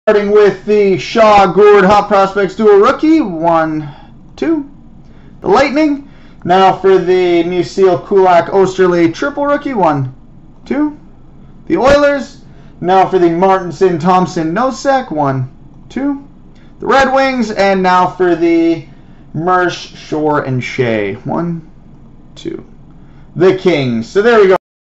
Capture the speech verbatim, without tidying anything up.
Starting with the Shaw Gourde Hot Prospects Dual Rookie, one, two. The Lightning. Now for the Musil Kulak Osterley Triple Rookie, one, two. The Oilers. Now for the Martinson Thompson Nosek, one, two. The Red Wings, and now for the Mersch Shore and Shea, one, two. The Kings. So there we go.